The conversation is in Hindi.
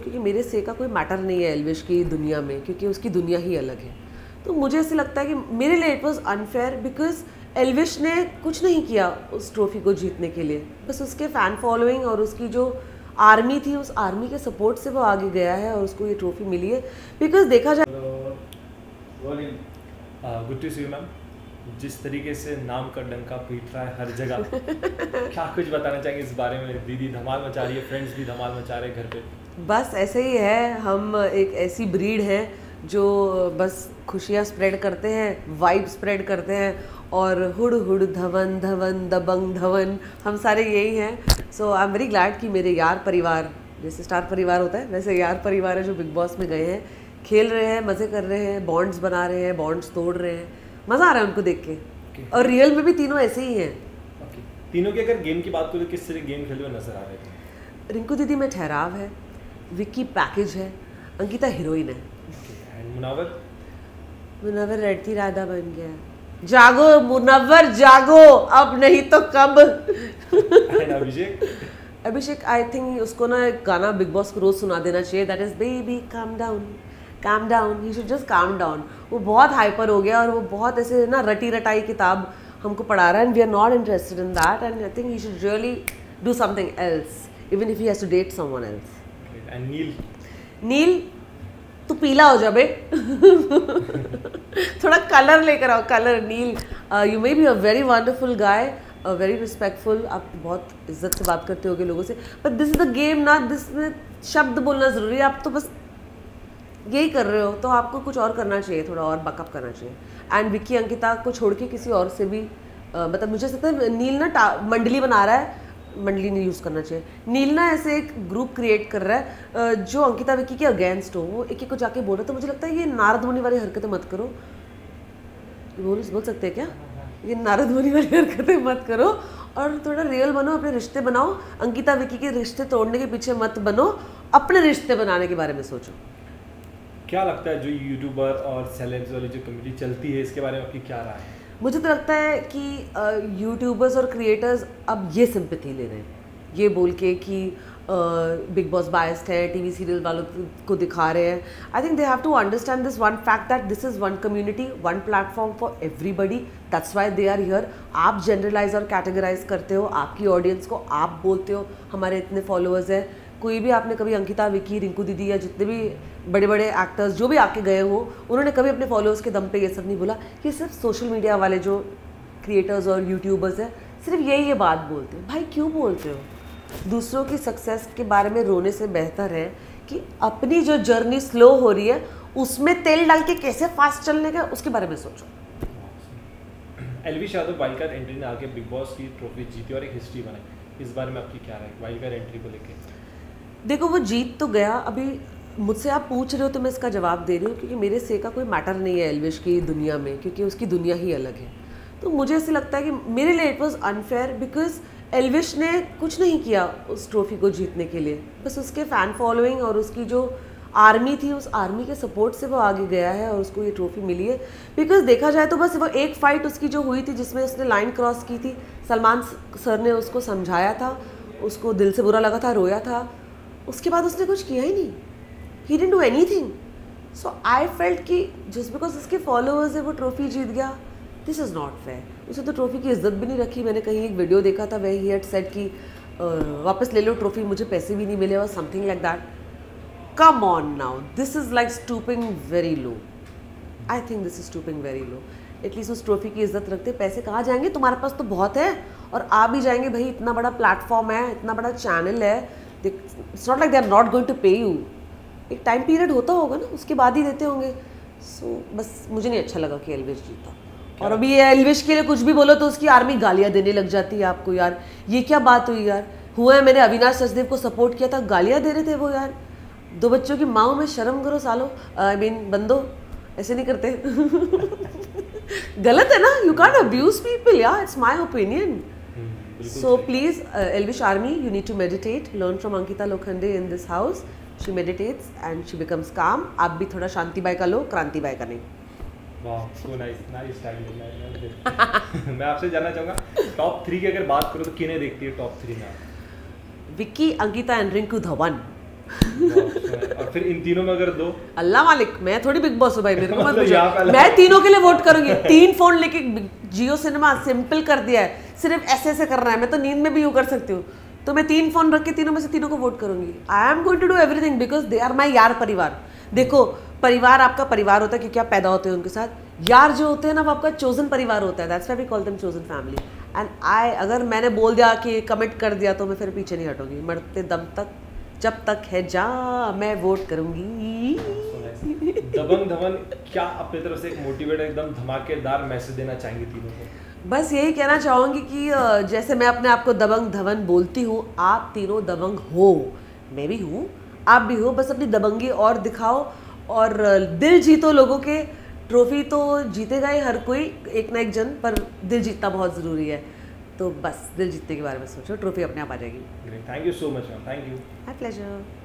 क्योंकि मेरे से का कोई मैटर नहीं है एल्विश की दुनिया में, क्योंकि उसकी दुनिया ही अलग है। तो मुझे ऐसे लगता है कि मेरे लिए it was unfair, because Elvish ने कुछ नहीं किया उस ट्रॉफी को जीतने के लिए। बस उसके फ़ैन फॉलोइंग और उसकी जो आर्मी थी, उस आर्मी के सपोर्ट से वो आगे गया है और उसको ये ट्रॉफी मिली है। बिकॉज देखा जाए good to see you ma'am. जिस तरीके से नाम का डंका पीट रहा है हर जगह क्या कुछ बताना चाहेंगे इस बारे में? दीदी धमाल मचा रही है, फ्रेंड्स भी धमाल मचा रहे हैं घर पे। बस ऐसे ही है, हम एक ऐसी ब्रीड है जो बस खुशियाँ स्प्रेड करते हैं, वाइब स्प्रेड करते हैं, और हुड हुड धवन धवन दबंग धवन, हम सारे यही हैं। So I am very glad कि मेरे यार परिवार, जैसे स्टार परिवार होता है वैसे यार परिवार है जो बिग बॉस में गए हैं, खेल रहे हैं, मज़े कर रहे हैं, बॉन्ड्स बना रहे हैं, बॉन्ड्स तोड़ रहे हैं, मज़ा आ रहा है उनको देख के। और रियल में भी तीनों ऐसे ही हैं। तीनों की अगर गेम की बात करूँ तो किस तरह गेम खेलते हुए नजर आ रहे थे? रिंकू दीदी में ठहराव है, विक्की पैकेज है, अंकिता हीरोइन है, मुनव्वर रड़ती राधा बन गया। जागो मुनव्वर जागो, अब नहीं तो कब। अभिषेक आई थिंक उसको ना एक गाना बिग बॉस को रोज सुना देना चाहिए, that is baby calm down, calm down, he should just calm down. वो बहुत हाइपर हो गया और वो बहुत ऐसे ना रटी रटाई किताब हमको पढ़ा रहा है, and we are not interested in that, and I think he should really do something else, even if he has to date someone else. And Neil तू पीला हो जा बे। थोड़ा कलर लेकर आओ, colour. Neil, you may be a very wonderful guy, very respectful, आप बहुत इज्जत से बात करते होगे लोगों से, but this is the game ना, दिस में शब्द बोलना ज़रूरी है। आप तो बस यही कर रहे हो, तो आपको कुछ और करना चाहिए, थोड़ा और बकअप करना चाहिए। एंड विक्की अंकिता को छोड़ के किसी और से भी मतलब मुझे लगता है नील ना मंडली बना रहा है, मंडली नहीं यूज़ करना चाहिए। नील ना ऐसे एक ग्रुप क्रिएट कर रहा है जो अंकिता विक्की के अगेंस्ट हो, वो एक एक को जाके बोल रहा है। तो मुझे लगता है ये नारद मुनि वाली हरकतें मत करो। बोल सकते हैं क्या? ये नारद मुनि वाली हरकतें मत करो और थोड़ा रियल बनो, अपने रिश्ते बनाओ। अंकिता विक्की के रिश्ते तोड़ने के पीछे मत बनो, अपने रिश्ते बनाने के बारे में सोचो। क्या लगता है जो यूट्यूबर और सेलेब्स वाली जो कम्युनिटी चलती है, इसके बारे में आपकी क्या राय है? मुझे तो लगता है कि यूट्यूबर्स और क्रिएटर्स अब ये सिंपैथी ले रहे हैं, ये बोल के कि बिग बॉस बायस्ड है, टीवी सीरियल वालों को दिखा रहे हैं। I think they have to understand this one fact that this is one community, one platform for everybody, that's why they are here. आप जनरलाइज और कैटेगराइज करते हो आपकी ऑडियंस को, आप बोलते हो हमारे इतने फॉलोअर्स हैं। कोई भी आपने कभी अंकिता विक्की रिंकू दीदी या जितने भी बड़े बड़े एक्टर्स जो भी आके गए हो, उन्होंने कभी अपने फॉलोअर्स के दम पे ये सब नहीं बोला। ये सिर्फ सोशल मीडिया वाले जो क्रिएटर्स और यूट्यूबर्स हैं सिर्फ ये बात बोलते हैं। भाई क्यों बोलते हो? दूसरों की सक्सेस के बारे में रोने से बेहतर है कि अपनी जो जर्नी स्लो हो रही है उसमें तेल डाल के कैसे फास्ट चलने का, उसके बारे में सोचो। Elvish Yadav wild card entry ने आके बिग बॉस की ट्रॉफी जीती और एक हिस्ट्री बनाई, इस बारे में आपकी क्या राय है वाइल्ड कार्ड एंट्री को लेके? देखो वो जीत तो गया, अभी मुझसे आप पूछ रहे हो तो मैं इसका जवाब दे रही हूँ, क्योंकि मेरे से का कोई मैटर नहीं है एल्विश की दुनिया में, क्योंकि उसकी दुनिया ही अलग है। तो मुझे ऐसे लगता है कि मेरे लिए it was unfair, because Elvish ने कुछ नहीं किया उस ट्रॉफी को जीतने के लिए। बस उसके फ़ैन फॉलोइंग और उसकी जो आर्मी थी, उस आर्मी के सपोर्ट से वो आगे गया है और उसको ये ट्रॉफी मिली है। बिकॉज देखा जाए तो बस वो एक फ़ाइट उसकी जो हुई थी जिसमें उसने लाइन क्रॉस की थी, सलमान सर ने उसको समझाया था, उसको दिल से बुरा लगा था, रोया था, उसके बाद उसने कुछ किया ही नहीं। He didn't do anything. So I felt कि जस्ट बिकॉज उसके फॉलोअर्स है वो ट्रॉफी जीत गया, दिस इज़ नॉट फेयर। उसे तो ट्रॉफी की इज्जत भी नहीं रखी। मैंने कहीं एक वीडियो देखा था वह ही हैड सेड कि वापस ले लो ट्रॉफी, मुझे पैसे भी नहीं मिले और something like that. Come on now, this is like stooping very low. I think this is stooping very low. At least उस ट्रॉफी की इज्जत रखते। पैसे कहाँ जाएंगे? तुम्हारे पास तो बहुत है और आ भी जाएंगे भाई, इतना बड़ा प्लेटफॉर्म है, इतना बड़ा चैनल है। It's not like they are not going to pay you. एक टाइम पीरियड होता होगा ना, उसके बाद ही देते होंगे। सो बस मुझे नहीं अच्छा लगा कि एल्विश जीता। और अभी ये एल्विश के लिए कुछ भी बोलो तो उसकी आर्मी गालियाँ देने लग जाती है आपको। यार ये क्या बात हुई यार? हुआ है मैंने अविनाश सचदेव को सपोर्ट किया था, गालियाँ दे रहे थे वो। यार 2 बच्चों की माँ में शर्म करो सालो, आई मीन बंदो, ऐसे नहीं करते। गलत है ना, यू कांट अब्यूज पीपल यार, it's my opinion. So please Elvish army, you need to meditate, learn from Ankita Lokhande in this house. She meditates and she becomes calm. आप भी थोड़ा शांति बाई का लो, क्रांति बाई का नहीं। वाह, सो नाइस, नाइस स्टाइल। मैं आपसे जानना चाहूँगा टॉप 3 की अगर बात करो तो किन्हें देखती है टॉप 3 में? विक्की, अंकिता एंड रिंकू धवन। और फिर इन तीनों में अगर दो, अल्लाह मालिक, मैं थोड़ी बिग बॉस हूँ भाई, मेरे को मत मतलब यहाँ पे पूछो। मैं तीनों के लिए वोट करूंगी। 3 फोन लेके जियो सिनेमा सिंपल कर दिया है, सिर्फ ऐसे ऐसे करना है। मैं तो नींद में भी यूँ कर सकती हूँ, तो मैं 3 फोन रख के तीनों में से तीनों को वोट करूंगी। I am going to do everything because they are my यार परिवार। देखो, परिवार आपका परिवार होता है क्योंकि आप पैदा होते हैं उनके साथ। यार जो होते हैं ना, वो आपका चोजन परिवार होता है। That's why we call them chosen family. And अगर मैंने बोल दिया कि कमिट कर दिया तो मैं फिर पीछे नहीं हटूंगी। मरते दम तक, जब तक है जा, मैं वोट करूंगी। दबंग धवन क्या अपनी तरफ से एक मोटिवेट एकदम धमाकेदार मैसेज देना चाहेंगे तीनों को? बस यही कहना चाहूँगी कि जैसे मैं अपने आप को दबंग धवन बोलती हूँ, आप तीनों दबंग हो, मैं भी हूँ, आप भी हो। बस अपनी दबंगी और दिखाओ और दिल जीतो लोगों के। ट्रॉफी तो जीतेगा ही हर कोई, एक ना एक जन, पर दिल जीतना बहुत ज़रूरी है। तो बस दिल जीतने के बारे में सोचो, ट्रॉफी अपने आप आ जाएगी। Thank you so much ma'am, thank you. My pleasure.